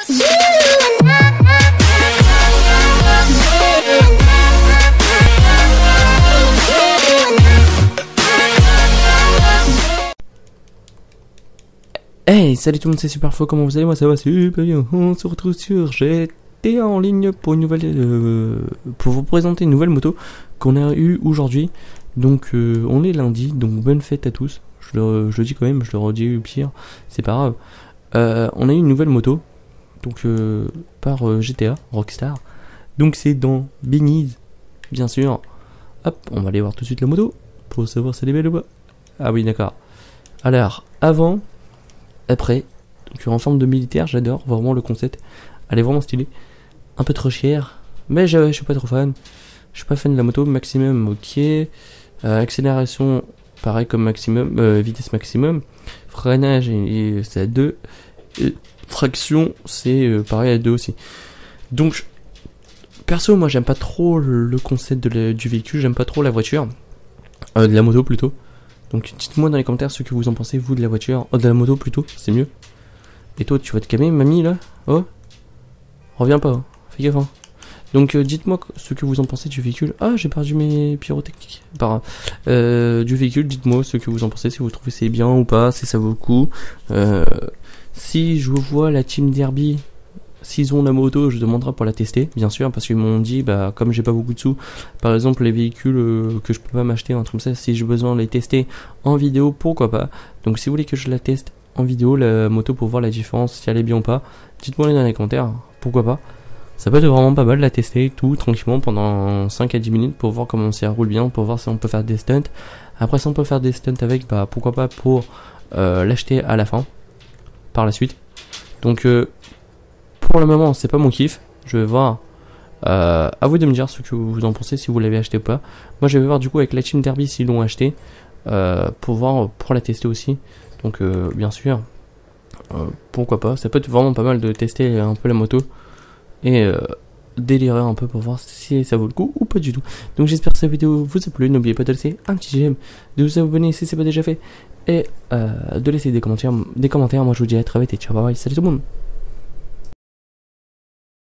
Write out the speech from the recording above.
Hey, salut tout le monde, c'est Superfo, comment vous allez? Moi ça va super bien. On se retrouve sur GT en ligne pour une nouvelle pour vous présenter une nouvelle moto qu'on a eu aujourd'hui. Donc on est lundi, donc bonne fête à tous. Je le dis quand même, je le redis au pire, c'est pas grave. On a eu une nouvelle moto, donc par GTA Rockstar. Donc c'est dans Biniz, bien sûr. Hop, on va aller voir tout de suite la moto pour savoir si elle est belle ou pas. Ah oui, d'accord. Alors, avant, après, donc en forme de militaire, j'adore vraiment le concept. Elle est vraiment stylée. Un peu trop cher, mais je suis pas trop fan. Je suis pas fan de la moto. Maximum, ok. Accélération, pareil comme maximum. Vitesse maximum. Freinage, c'est à 2. Et traction, c'est pareil à 2 aussi. Donc, perso, moi j'aime pas trop le concept du véhicule. J'aime pas trop la voiture. De la moto plutôt. Donc dites-moi dans les commentaires ce que vous en pensez, vous, de la voiture. Oh, de la moto plutôt, c'est mieux. Et toi, tu vas te calmer, mamie, là? Oh, reviens pas, hein. Fais gaffe, hein. Donc dites-moi ce que vous en pensez du véhicule. Ah, j'ai perdu mes pyrotechniques. Du véhicule, dites-moi ce que vous en pensez, si vous trouvez c'est bien ou pas, si ça vaut le coup. Si je vois la team Derby, s'ils ont la moto, je demanderai pour la tester, bien sûr, parce qu'ils m'ont dit, bah, comme j'ai pas beaucoup de sous, par exemple, les véhicules que je peux pas m'acheter, un truc comme ça, si j'ai besoin de les tester en vidéo, pourquoi pas. Donc, si vous voulez que je la teste en vidéo, la moto, pour voir la différence, si elle est bien ou pas, dites-moi dans les commentaires, pourquoi pas. Ça peut être vraiment pas mal de la tester, tout, tranquillement, pendant 5 à 10 minutes, pour voir comment ça roule bien, pour voir si on peut faire des stunts. Après, si on peut faire des stunts avec, bah, pourquoi pas pour l'acheter à la fin, par la suite. Donc, pour le moment, c'est pas mon kiff. Je vais voir. À vous de me dire ce que vous en pensez, si vous l'avez acheté ou pas. Moi, je vais voir du coup avec la Team Derby s'ils l'ont acheté. Pour voir, pour la tester aussi. Donc, bien sûr, pourquoi pas. Ça peut être vraiment pas mal de tester un peu la moto. Et délirer un peu pour voir si ça vaut le coup ou pas du tout. Donc, j'espère que cette vidéo vous a plu. N'oubliez pas de laisser un petit j'aime, de vous abonner si c'est pas déjà fait. Et de laisser des commentaires. Moi, je vous dis à très vite et ciao, bye bye. Salut tout le monde.